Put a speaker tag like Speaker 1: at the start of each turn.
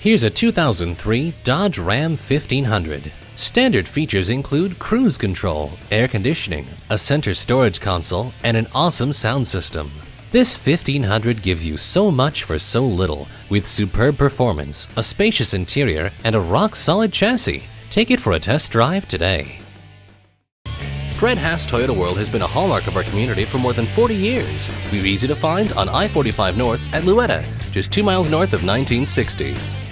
Speaker 1: Here's a 2003 Dodge Ram 1500. Standard features include cruise control, air conditioning, a center storage console, and an awesome sound system. This 1500 gives you so much for so little, with superb performance, a spacious interior, and a rock-solid chassis. Take it for a test drive today. Fred Haas Toyota World has been a hallmark of our community for more than 40 years. We're easy to find on I-45 North at Louetta, just 2 miles north of 1960.